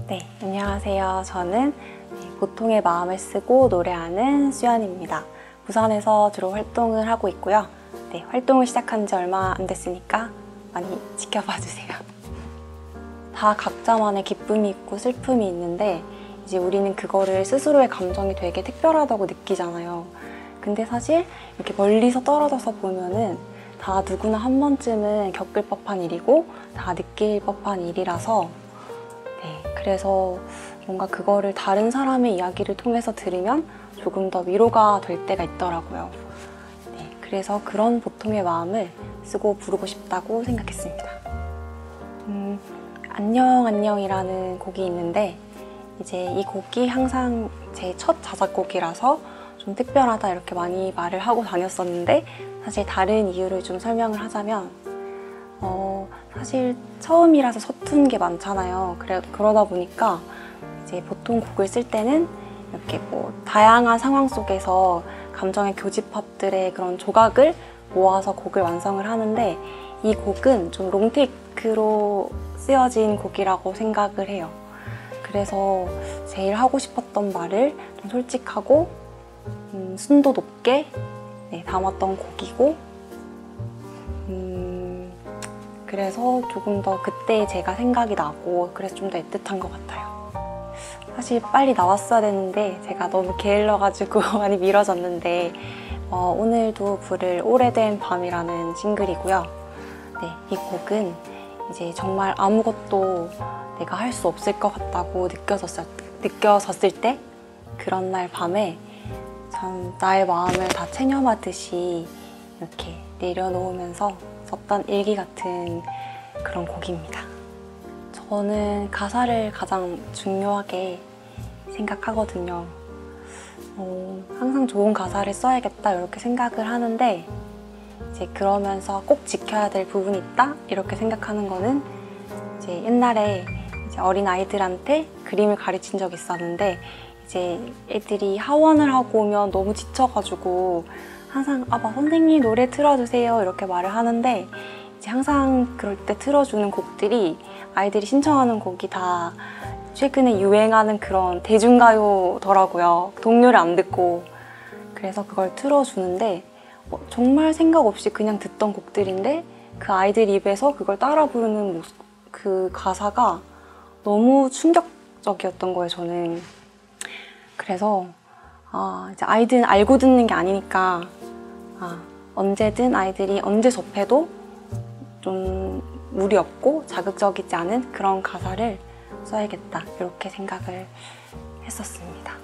네, 안녕하세요. 저는 보통의 마음을 쓰고 노래하는 수연입니다. 부산에서 주로 활동을 하고 있고요. 네, 활동을 시작한 지 얼마 안 됐으니까 많이 지켜봐 주세요. 다 각자만의 기쁨이 있고 슬픔이 있는데 이제 우리는 그거를 스스로의 감정이 되게 특별하다고 느끼잖아요. 근데 사실 이렇게 멀리서 떨어져서 보면은 다 누구나 한 번쯤은 겪을 법한 일이고 다 느낄 법한 일이라서 그래서 뭔가 그거를 다른 사람의 이야기를 통해서 들으면 조금 더 위로가 될 때가 있더라고요. 네, 그래서 그런 보통의 마음을 쓰고 부르고 싶다고 생각했습니다. 안녕 안녕이라는 곡이 있는데 이제 이 곡이 항상 제 첫 자작곡이라서 좀 특별하다 이렇게 많이 말을 하고 다녔었는데 사실 다른 이유를 좀 설명을 하자면 사실 처음이라서 서툰 게 많잖아요. 그러다 보니까 이제 보통 곡을 쓸 때는 이렇게 다양한 상황 속에서 감정의 교집합들의 그런 조각을 모아서 곡을 완성을 하는데 이 곡은 좀 롱테이크로 쓰여진 곡이라고 생각을 해요. 그래서 제일 하고 싶었던 말을 좀 솔직하고 순도 높게 담았던 곡이고 그래서 조금 더 그때 제가 생각이 나고 그래서 좀 더 애틋한 것 같아요. 사실 빨리 나왔어야 되는데 제가 너무 게을러가지고 많이 미뤄졌는데 오늘도 부를 오래된 밤이라는 싱글이고요. 네, 이 곡은 이제 정말 아무것도 내가 할 수 없을 것 같다고 느껴졌을 때 그런 날 밤에 참 나의 마음을 다 체념하듯이 이렇게 내려놓으면서 썼던 일기 같은 그런 곡입니다. 저는 가사를 가장 중요하게 생각하거든요. 항상 좋은 가사를 써야겠다 이렇게 생각을 하는데 이제 그러면서 꼭 지켜야 될 부분이 있다 이렇게 생각하는 거는 이제 옛날에 이제 어린 아이들한테 그림을 가르친 적이 있었는데 이제 애들이 하원을 하고 오면 너무 지쳐가지고 항상 선생님 노래 틀어주세요 이렇게 말을 하는데 이제 항상 그럴 때 틀어주는 곡들이 아이들이 신청하는 곡이 다 최근에 유행하는 그런 대중가요더라고요. 동요를 안 듣고. 그래서 그걸 틀어주는데 정말 생각 없이 그냥 듣던 곡들인데 그 아이들 입에서 그걸 따라 부르는 그 가사가 너무 충격적이었던 거예요, 저는. 그래서 이제 아이들은 알고 듣는 게 아니니까 언제든 아이들이 언제 접해도 좀 무리 없고 자극적이지 않은 그런 가사를 써야겠다 이렇게 생각을 했었습니다.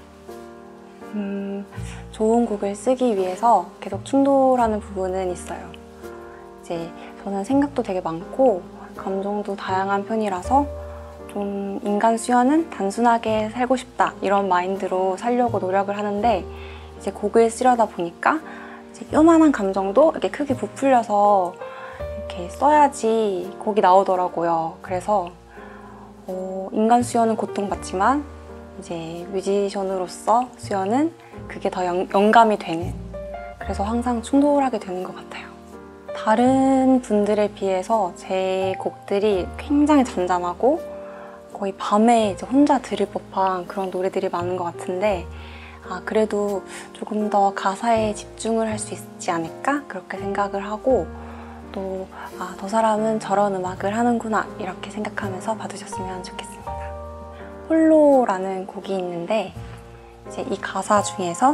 좋은 곡을 쓰기 위해서 계속 충돌하는 부분은 있어요. 이제 저는 생각도 되게 많고 감정도 다양한 편이라서 좀 인간 수연은 단순하게 살고 싶다 이런 마인드로 살려고 노력을 하는데 이제 곡을 쓰려다 보니까 이제 요만한 감정도 이렇게 크게 부풀려서 이렇게 써야지 곡이 나오더라고요. 그래서 인간 수연은 고통받지만 이제 뮤지션으로서 수연은 그게 더 영감이 되는 그래서 항상 충돌하게 되는 것 같아요. 다른 분들에 비해서 제 곡들이 굉장히 잔잔하고 거의 밤에 이제 혼자 들을 법한 그런 노래들이 많은 것 같은데 그래도 조금 더 가사에 집중을 할 수 있지 않을까 그렇게 생각을 하고 또 저 사람은 저런 음악을 하는구나 이렇게 생각하면서 봐주셨으면 좋겠습니다. 홀로라는 곡이 있는데 이제 이 가사 중에서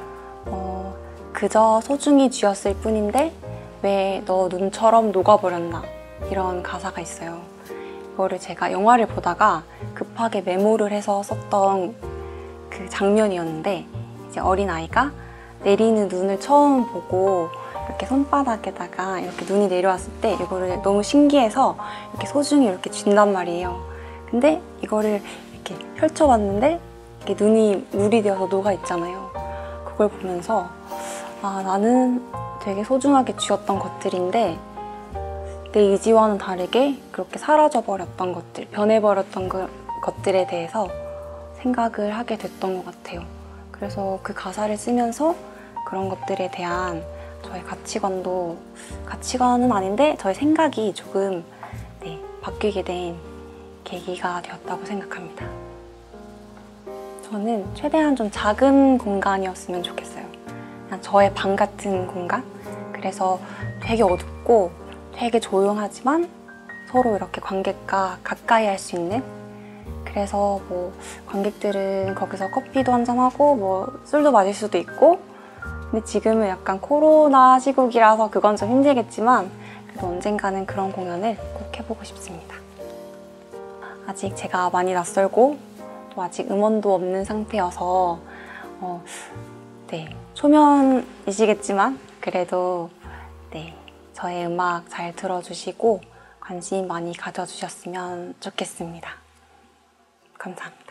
그저 소중히 쥐었을 뿐인데 왜 너 눈처럼 녹아버렸나 이런 가사가 있어요. 이거를 제가 영화를 보다가 급하게 메모를 해서 썼던 그 장면이었는데 이제 어린아이가 내리는 눈을 처음 보고 이렇게 손바닥에다가 이렇게 눈이 내려왔을 때 이거를 너무 신기해서 이렇게 소중히 이렇게 쥔단 말이에요. 근데 이거를 이렇게 펼쳐봤는데 이렇게 눈이 물이 되어서 녹아 있잖아요. 그걸 보면서 나는 되게 소중하게 쥐었던 것들인데 내 의지와는 다르게 그렇게 사라져버렸던 것들, 변해버렸던 것들에 대해서 생각을 하게 됐던 것 같아요. 그래서 그 가사를 쓰면서 그런 것들에 대한 저의 가치관은 아닌데 저의 생각이 조금 바뀌게 된 계기가 되었다고 생각합니다. 저는 최대한 좀 작은 공간이었으면 좋겠어요. 그냥 저의 방 같은 공간? 그래서 되게 어둡고 되게 조용하지만 서로 이렇게 관객과 가까이 할 수 있는, 그래서 뭐 관객들은 거기서 커피도 한잔하고 뭐 술도 마실 수도 있고, 근데 지금은 약간 코로나 시국이라서 그건 좀 힘들겠지만 그래도 언젠가는 그런 공연을 꼭 해보고 싶습니다. 아직 제가 많이 낯설고 또 아직 음원도 없는 상태여서 네, 초면이시겠지만 그래도 네, 저의 음악 잘 들어주시고 관심 많이 가져주셨으면 좋겠습니다. 감사합니다.